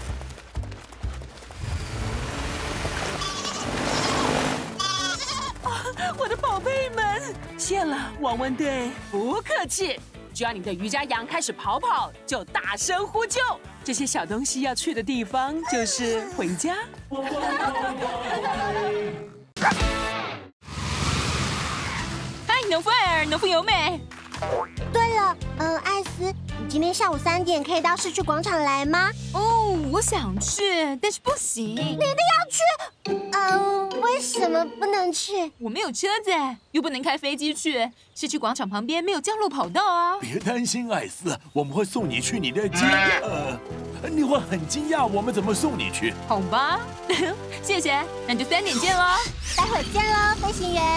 我的宝贝们，谢了，汪汪队，不客气。只要你的瑜伽羊开始跑，就大声呼救。这些小东西要去的地方就是回家。 嗨，农夫尔，农夫优美。 对了，艾斯，你今天下午3点可以到市区广场来吗？ 哦，我想去，但是不行。 你一定要去？为什么不能去？ 我没有车子，又不能开飞机去。市区广场旁边没有降落跑道啊。 别担心，艾斯，我们会送你去你的家。你会很惊讶我们怎么送你去。 好吧，谢谢，那就3点见喽。 待会儿见喽，飞行员。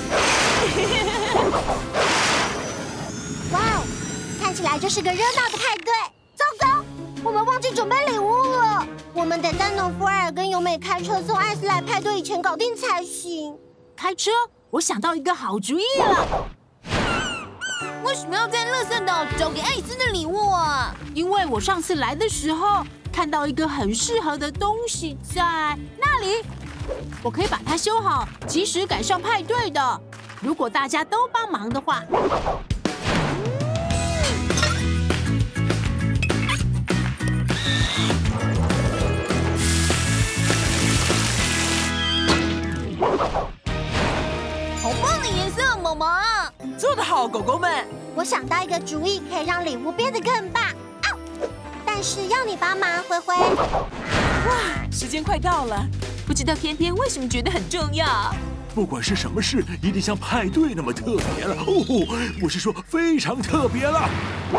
哇哦，看起来就是个热闹的派对。糟糕，我们忘记准备礼物了。我们得在农夫尔跟由美开车送艾斯来派对以前搞定才行。开车？我想到一个好主意了。 为什么要在垃圾岛找给艾斯的礼物啊？ 因为我上次来的时候看到一个很适合的东西在那里，我可以把它修好，及时赶上派对的。如果大家都帮忙的话。 好棒的颜色，毛毛啊！ 做得好，狗狗们。 我想到一个主意，可以让礼物变得更棒。但是要你帮忙，灰灰。 哇，时间快到了， 不知道天天为什么觉得很重要。 不管是什么事，一定像派对那么特别了。哦，我是说非常特别了。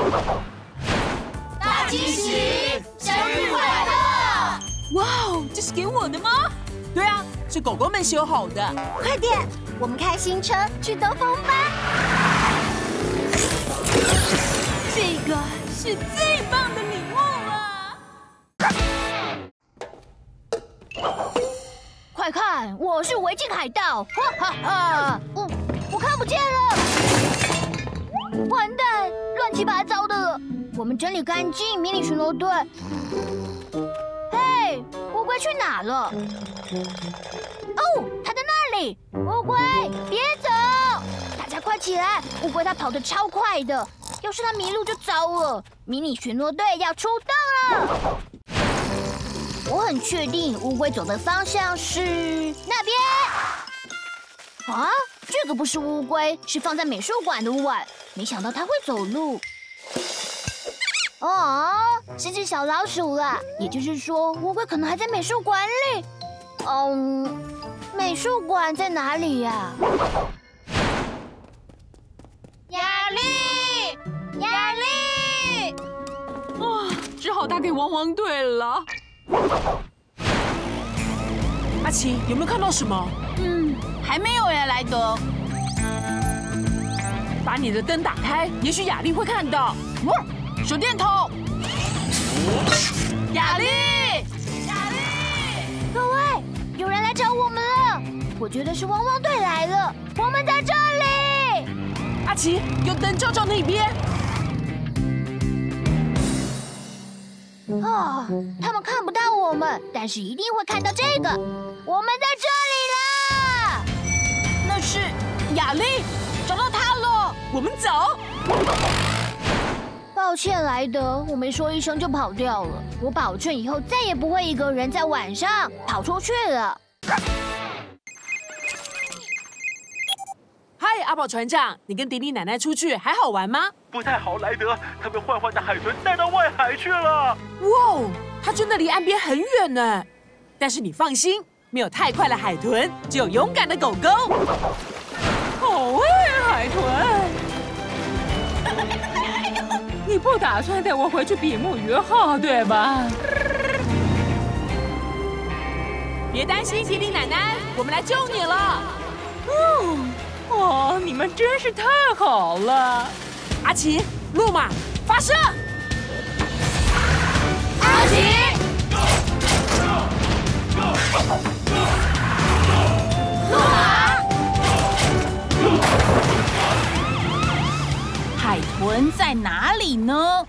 大惊喜，生日快乐！ 哇哦，这是给我的吗？ 对啊，是狗狗们修好的。 快点，我们开新车去兜风吧。 这个是最棒的礼物了！ 快看，我是违禁海盗！哈哈哈！我看不见了，完蛋，乱七八糟的了。我们整理干净，迷你巡逻队。嘿，乌龟去哪了？哦，它在那里！乌龟，别走！大家快起来！乌龟它跑得超快的，要是它迷路就糟了。迷你巡逻队要出动了！我很确定乌龟走的方向是那边。啊，这个不是乌龟，是放在美术馆的碗。没想到它会走路。哦，是只小老鼠啦，也就是说，乌龟可能还在美术馆里。美术馆在哪里呀？亚丽，亚丽！ 啊，只好打给汪汪队了。 阿奇，有没有看到什么？ 还没有耶，莱德。 把你的灯打开，也许雅丽会看到。 手电筒。雅丽， 雅丽！各位，有人来找我们了。我觉得是汪汪队来了，我们在这里。 阿奇，用灯照照那边。 啊，他们看不到我们，但是一定会看到这个。我们在这里啦！ 那是雅丽，找到她了。 我们走。 抱歉，莱德，我没说一声就跑掉了。我保证以后再也不会一个人在晚上跑出去了。 嗨，阿宝船长，你跟迪迪奶奶出去还好玩吗？ 不太好，莱德，他被坏坏的海豚带到外海去了。 哇哦，它真的离岸边很远呢。但是你放心，没有太快的海豚，只有勇敢的狗狗。 好哎，海豚！你不打算带我回去比目鱼号对吧？别担心，迪迪奶奶，我们来救你了。哦，你们真是太好了！阿奇，路马，发射！ 阿奇，路马， 海豚在哪里呢？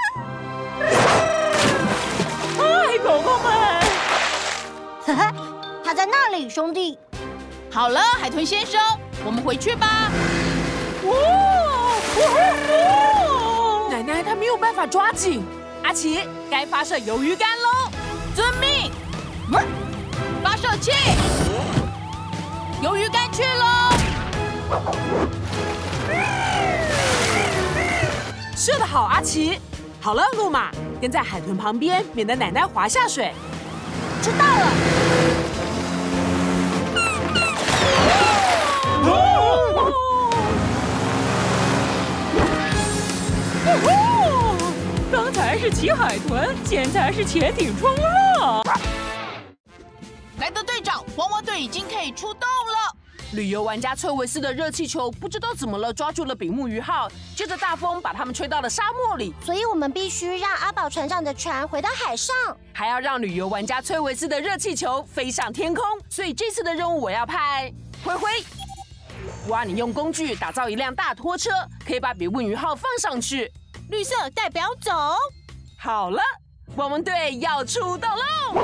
嗨，狗狗们！ 呵呵，他在那里，兄弟。 好了，海豚先生，我们回去吧。 奶奶她没有办法抓紧。阿奇，该发射鱿鱼竿喽！ 遵命。发射器，鱿鱼竿去喽！ 射得好，阿奇。好了，路马，跟在海豚旁边，免得奶奶滑下水。 知道了。 刚才是骑海豚，现在是潜艇冲浪。 莱德队长，汪汪队已经可以出动了。 旅游玩家崔维斯的热气球不知道怎么了，抓住了比目鱼号，接着大风把他们吹到了沙漠里。 所以我们必须让阿宝船长的船回到海上， 还要让旅游玩家崔维斯的热气球飞上天空。所以这次的任务我要派灰灰。哇，你用工具打造一辆大拖车，可以把比目鱼号放上去。 绿色代表走。 好了，汪汪队要出动喽！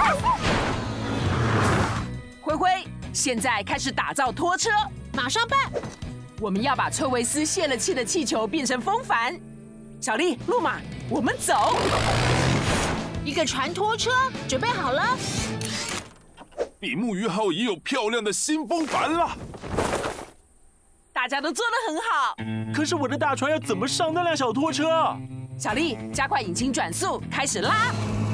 灰灰，现在开始打造拖车， 马上办。 我们要把崔维斯泄了气的气球变成风帆。小丽、路马，我们走。 一个船拖车准备好了。 比目鱼号也有漂亮的新风帆了。 大家都做得很好。 可是我的大船要怎么上那辆小拖车？ 小丽，加快引擎转速，开始拉。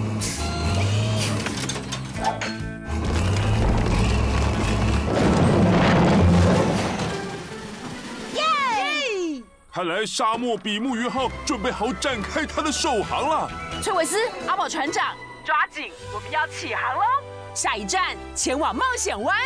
耶！ 看来沙漠比目鱼号准备好展开它的首航了。 崔维斯、阿宝船长， 抓紧，我们要起航喽！ 下一站前往冒险湾。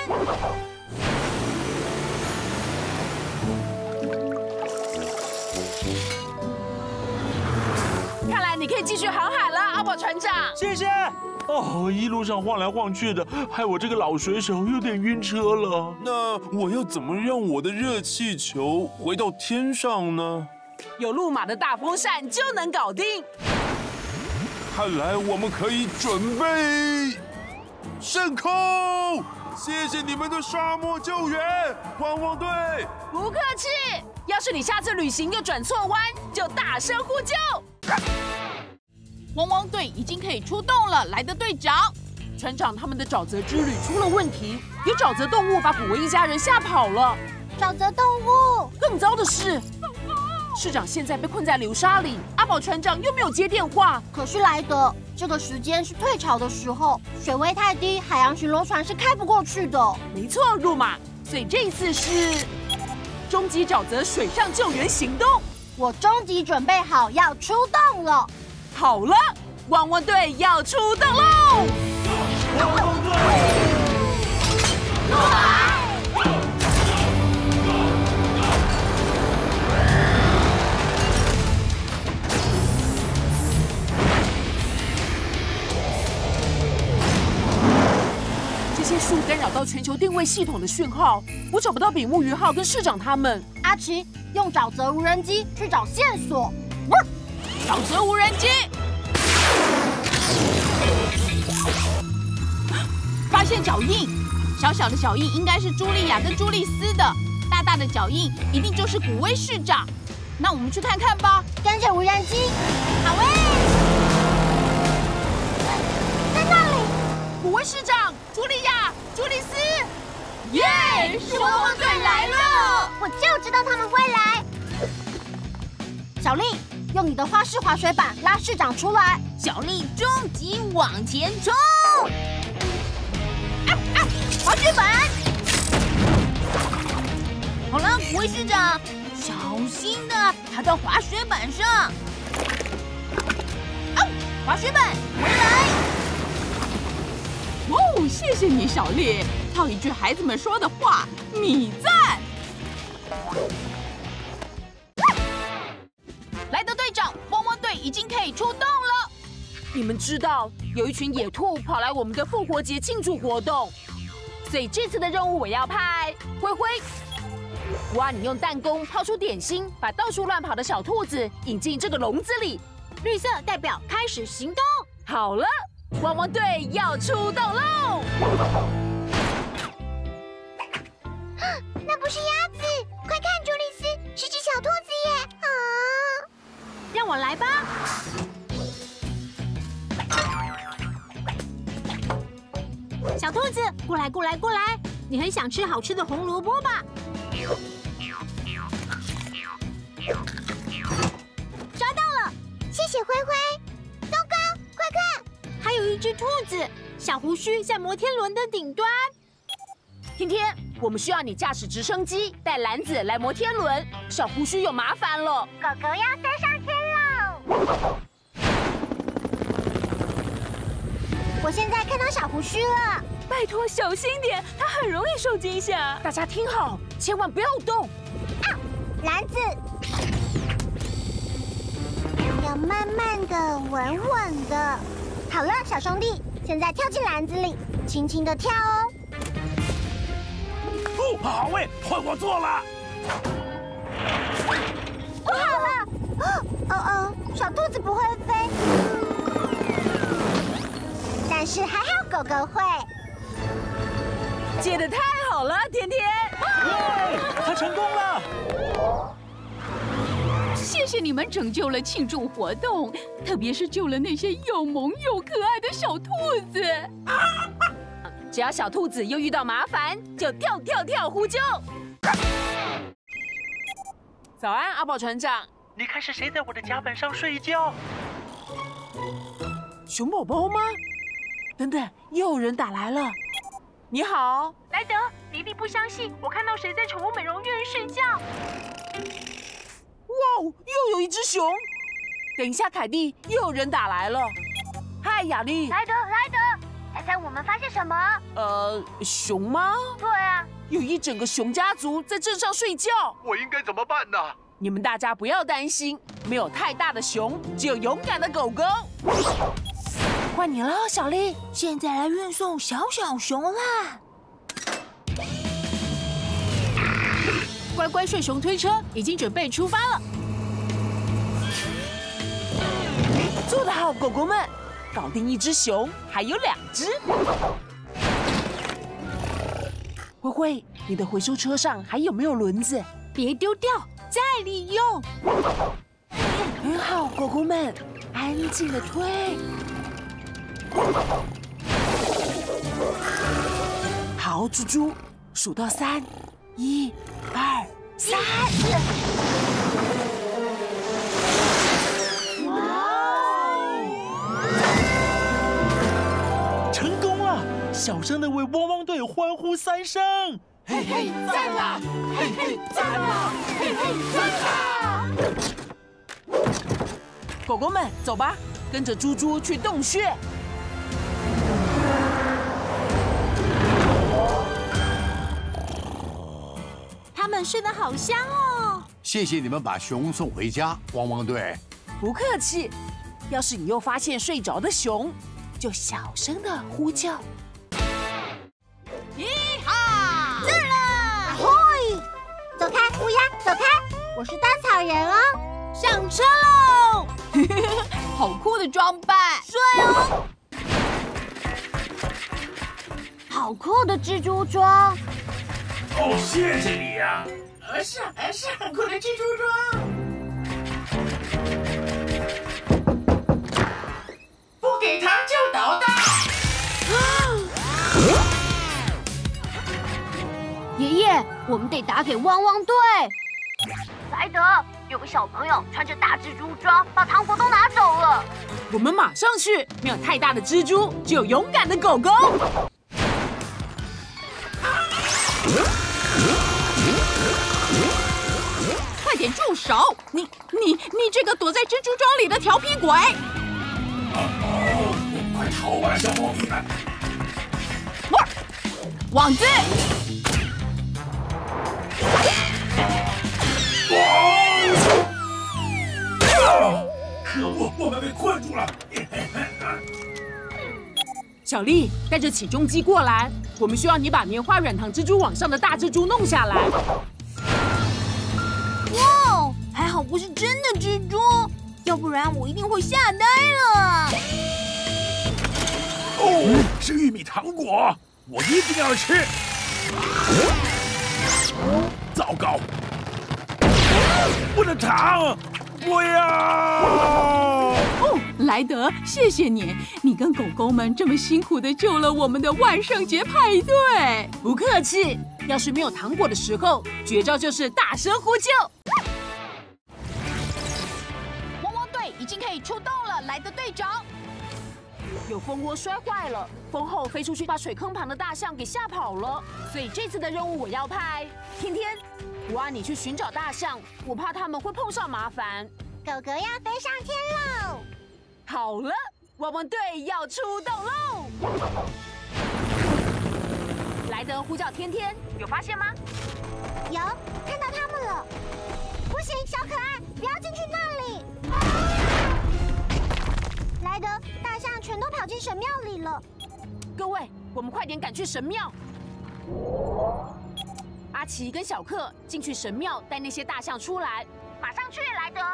看来你可以继续航海了，阿宝船长。 谢谢。哦，一路上晃来晃去的，害我这个老水手有点晕车了。 那我要怎么让我的热气球回到天上呢？ 有路马的大风扇就能搞定。 看来我们可以准备升空。谢谢你们的沙漠救援，汪汪队。 不客气。要是你下次旅行又转错弯，就大声呼救。 汪汪队已经可以出动了，莱德队长。 船长他们的沼泽之旅出了问题，有沼泽动物把古威一家人吓跑了。 沼泽动物。 更糟的是，市长现在被困在流沙里，阿宝船长又没有接电话。 可是莱德，这个时间是退潮的时候，水位太低，海洋巡逻船是开不过去的。 没错，路马。所以这一次是终极沼泽水上救援行动。 我终极准备好要出动了。 好了，汪汪队要出动喽！ 汪汪队， 这些树干扰到全球定位系统的讯号，我找不到比目鱼号跟市长他们。 阿奇，用沼泽无人机去找线索。 沼泽无人机，发现脚印，小小的脚印应该是茱莉亚跟朱丽斯的，大大的脚印一定就是古威市长。那我们去看看吧。 跟着无人机，好喂！在那里， 古威市长，茱莉亚，朱丽斯， 耶！是汪汪队来了！我就知道他们会来。小丽，用你的花式滑水板拉市长出来。 小丽终极往前冲！ 滑水板！ 好了，虎威师长，小心的踏到滑雪板上。哦，滑雪板回来！哦，谢谢你，小丽。套一句孩子们说的话，你赞。莱德队长，汪汪队已经可以出动了。 你们知道有一群野兔跑来我们的复活节庆祝活动，所以这次的任务我要派灰灰。哇，你用弹弓抛出点心，把到处乱跑的小兔子引进这个笼子里。 绿色代表开始行动。 好了，汪汪队要出动喽！ 那不是鸭子，快看，朱丽斯，是只小兔子耶！啊， 让我来吧。小兔子，过来，过来，过来！你很想吃好吃的红萝卜吧？抓到了， 谢谢灰灰。糟糕，快看， 还有一只兔子，小胡须在摩天轮的顶端。 天天，我们需要你驾驶直升机带篮子来摩天轮，小胡须有麻烦了。 狗狗要登上天喽！我现在看到小胡须了。 拜托小心点，它很容易受惊吓。 大家听好，千万不要动。 啊，篮子要慢慢的、稳稳的。好了，小兄弟，现在跳进篮子里，轻轻的跳哦。 哦，好诶，换我做了。 不好了，小兔子不会飞，但是还好狗狗会。 接得太好了，甜甜！ 他成功了！ 谢谢你们拯救了庆祝活动，特别是救了那些又萌又可爱的小兔子。 只要小兔子又遇到麻烦，就跳跳跳呼救。早安，阿宝船长。 你看是谁在我的甲板上睡觉？ 熊宝宝吗？等等，又有人打来了。你好， 莱德，你一定不相信，我看到谁在宠物美容院睡觉。 哇，又有一只熊！等一下，凯蒂，又有人打来了。嗨，雅丽。 莱德，猜猜我们发现什么？ 熊吗？ 对啊， 有一整个熊家族在镇上睡觉。 我应该怎么办呢？ 你们大家不要担心，没有太大的熊，只有勇敢的狗狗。换你了，小丽。 现在来运送小小熊啦！ 乖乖睡熊推车已经准备出发了。 做得好，狗狗们！搞定一只熊，还有2只。灰灰，你的回收车上还有没有轮子？ 别丢掉，再利用。 很好，狗狗们，安静的推。好，猪猪，数到3，1、2、3。 成功了！小声的为汪汪队欢呼3声。 嘿嘿，赞啦！嘿嘿，赞啦！嘿嘿，赞啦！ 狗狗们，走吧，跟着猪猪去洞穴。 他们睡得好香哦。 谢谢你们把熊送回家，汪汪队。 不客气。要是你又发现睡着的熊，就小声的呼叫。 咦哈！ 是了，嘿，走开，乌鸦，走开！我是稻草人哦， 上车喽！ 好酷的装扮， 帅哦！好酷的蜘蛛装。 哦，谢谢你呀！ 是很酷的蜘蛛装。不给糖就捣蛋。 爷爷，我们得打给汪汪队。 莱德，有个小朋友穿着大蜘蛛装，把糖果都拿走了。 我们马上去。没有太大的蜘蛛，只有勇敢的狗狗。 点住手！你这个躲在蜘蛛桩里的调皮鬼！ 快逃吧，小猫咪们！ 网子！ 可恶，我们被困住了！ 小丽，带着起重机过来，我们需要你把棉花软糖蜘蛛网上的大蜘蛛弄下来。 哇，还好不是真的蜘蛛，要不然我一定会吓呆了。 哦，是玉米糖果，我一定要吃。糟糕，我的糖！不要！ 哦，莱德，谢谢你，你跟狗狗们这么辛苦的救了我们的万圣节派对。 不客气，要是没有糖果的时候，绝招就是大声呼救。 汪汪队已经可以出动了，莱德队长。 有蜂窝摔坏了，蜂后飞出去把水坑旁的大象给吓跑了，所以这次的任务我要派天天。我让你去寻找大象，我怕他们会碰上麻烦。 狗狗要飞上天喽！ 好了，汪汪队要出动喽！莱德呼叫天天，有发现吗？ 有，看到他们了。不行，小可爱，不要进去那里。莱德，大象全都跑进神庙里了。 各位，我们快点赶去神庙。阿奇跟小克进去神庙带那些大象出来，马上去，莱德。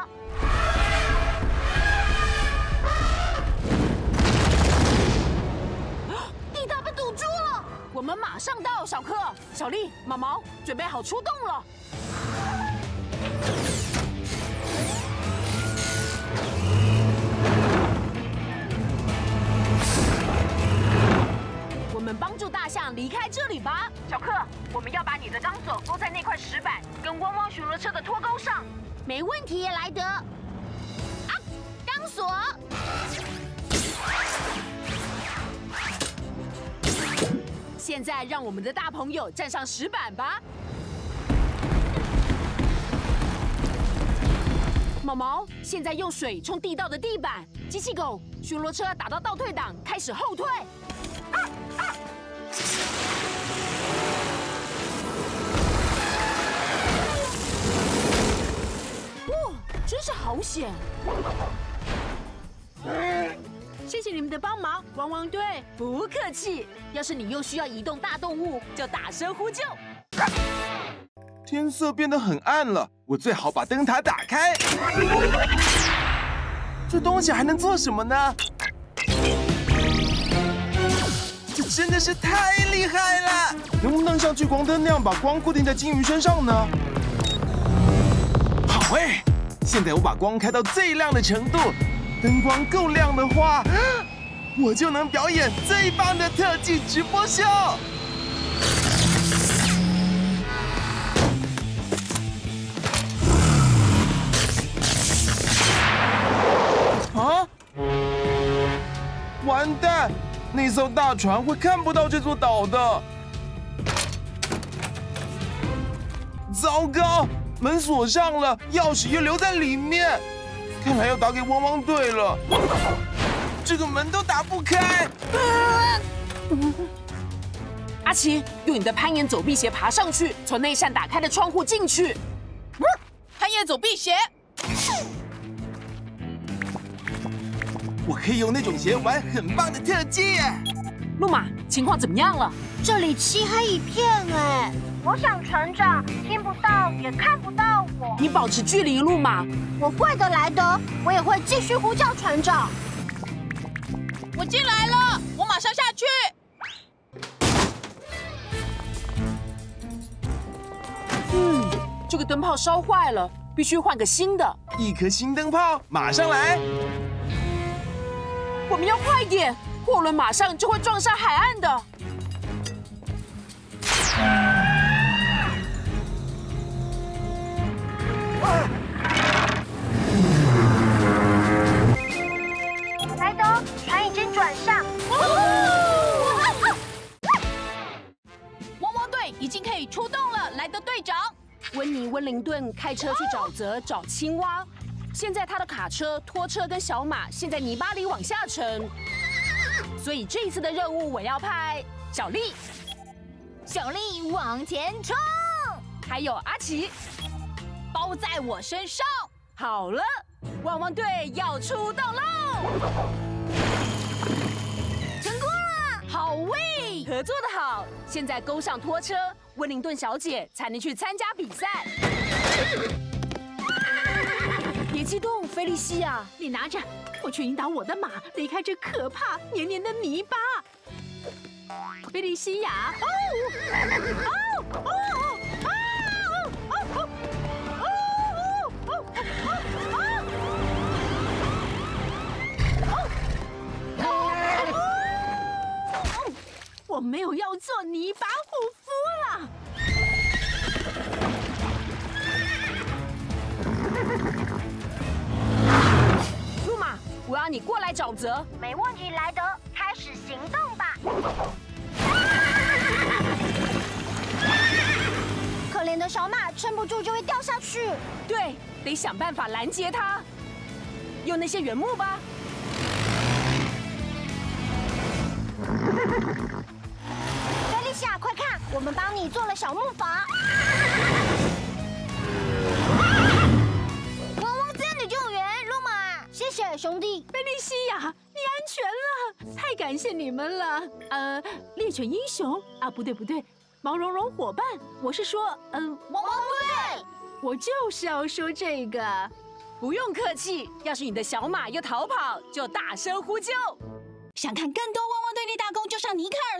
地道被堵住了，我们马上到。小克、小丽、毛毛准备好出动了。我们帮助大象离开这里吧。小克，我们要把你的钢索勾在那块石板跟汪汪巡逻车的拖钩上。 没问题，莱德。啊，钢索。 现在让我们的大朋友站上石板吧。毛毛，现在用水冲地道的地板。机器狗，巡逻车打到倒退档，开始后退。哇，真是好险！谢谢你们的帮忙，汪汪队。不客气。要是你又需要移动大动物，就大声呼救。 天色变得很暗了，我最好把灯塔打开。这东西还能做什么呢？这真的是太厉害了！能不能像聚光灯那样把光固定在金鱼身上呢？好哎！现在我把光开到最亮的程度，灯光够亮的话，我就能表演最棒的特技直播秀。啊！完蛋！那艘大船会看不到这座岛的。糟糕，门锁上了，钥匙又留在里面，看来要打给汪汪队了。这个门都打不开。 阿奇，用你的攀岩走壁鞋爬上去，从那扇打开的窗户进去。 攀岩走壁鞋。 我可以用那种鞋玩很棒的特技。 路马，情况怎么样了？ 这里漆黑一片哎。 我想船长听不到也看不到我。 你保持距离，路马。 我会的，莱德，我也会继续呼叫船长。 我进来了，我马上下去。 这个灯泡烧坏了，必须换个新的。 一颗新灯泡，马上来。 我们要快点，货轮马上就会撞上海岸的。 莱德，船已经转向。 汪汪队已经可以出动了，莱德队长。 温妮、温灵顿开车去沼泽找青蛙，现在他的卡车、拖车跟小马陷在泥巴里往下沉，所以这一次的任务我要派小丽， 小丽往前冲， 还有阿奇， 包在我身上。 好了，汪汪队要出动喽！ 成功了， 好喂，合作的好。现在勾上拖车，温灵顿小姐才能去参加比赛。别激动，菲利西亚， 你拿着，我去引导我的马离开这可怕黏黏的泥巴。菲利西亚，我没有要做泥巴护肤了。 路马，我要你过来沼泽。 没问题，莱德，开始行动吧。 可怜的小马撑不住就会掉下去。 对，得想办法拦截它。用那些原木吧。 菲利西亚，快看，我们帮你做了小木筏。汪汪队的救援，路马，谢谢兄弟。 菲利西亚，你安全了，太感谢你们了。猎犬英雄啊，不对，毛茸茸伙伴，我是说， 汪汪队， 我就是要说这个。 不用客气，要是你的小马又逃跑，就大声呼救。 想看更多汪汪队立大功，就上尼克尔